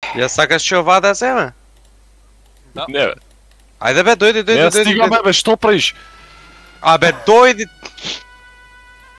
Ја сакаш че оваа да земе? Не бе. Ајде бе, дојди, Не стигаме бе, што правиш? Абе, дојди,